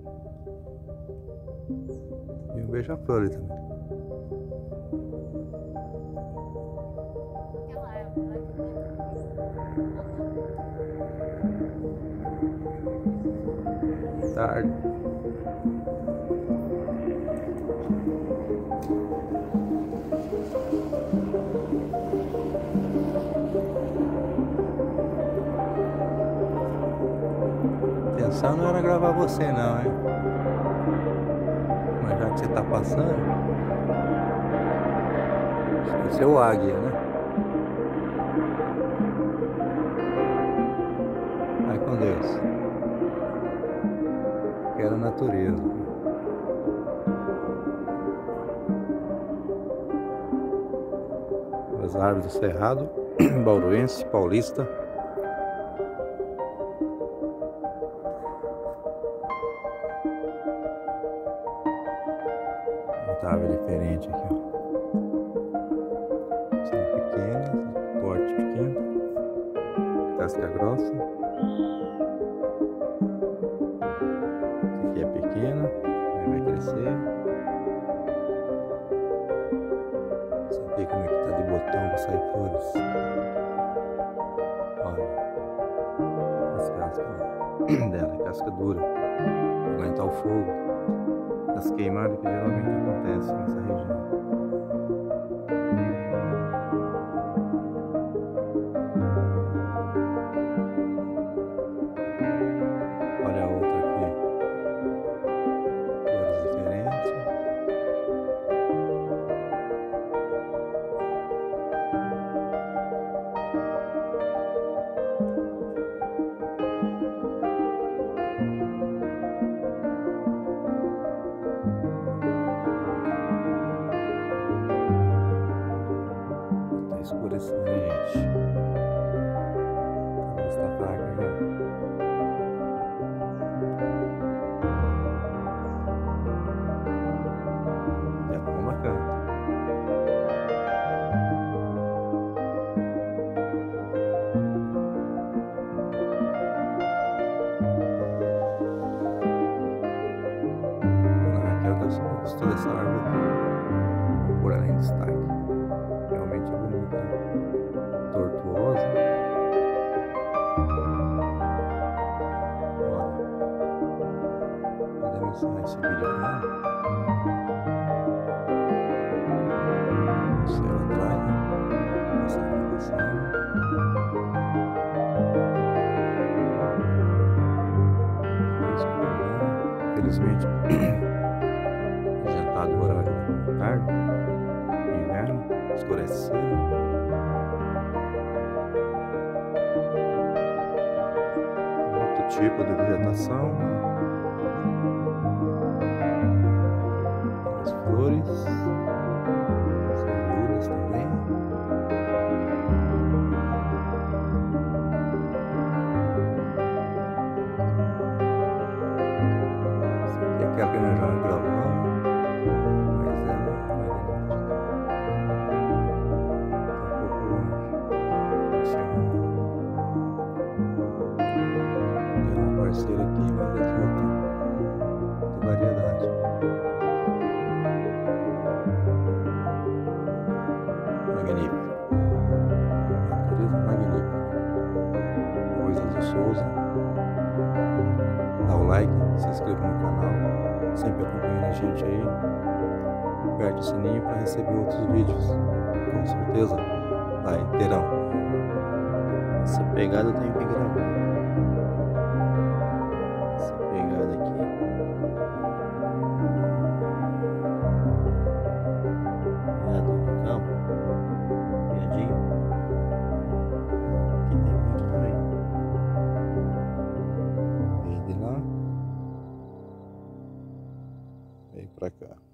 E um beija-flor ali também. Tarde. A intenção não era gravar você não, hein? Mas já que você tá passando, acho que esse é o águia, né? Vai com Deus. Que era a natureza. As árvores do Cerrado, Bauruense, Paulista. Outra árvore diferente aqui, ó. São pequenas, porte pequeno, casca grossa. Essa aqui é pequena, vai crescer. Sabe como é que tá de botão para sair flores? Olha as cascas dela, casca dura, pra aguentar o fogo das queimadas que geralmente acontecem nessa região. Olha a outra aqui, cores diferentes. Tá escurecendo, gente. A luz tá fraca já. E a pomba canta. Dona Raquel gostou dessa árvore aqui. Vou pôr ela em destaque. Realmente é bonita. Tortuosa. Olha. Podemos encerrar esse vídeo aqui. O céu atrás. Passarinho passando. Infelizmente, adiantado o horário da tarde, inverno, escurece cedo. Outro tipo de vegetação, as flores são duras também. Aquela que nós já gravamos, mas ela é grande. Tá um pouco longe. Chegando. Tem uma parceira aqui, mas aqui outra variedade. Magnífico. Natureza magnífica. Coisas do Souza. Dá o like, se inscreva no canal, sempre acompanhando a gente aí, aperte o sininho para receber outros vídeos, com certeza terão. Essa pegada eu tenho que gravar, essa pegada aqui, veado do campo, viadinho, aqui tem muito também. Vem de lá, vem pra cá.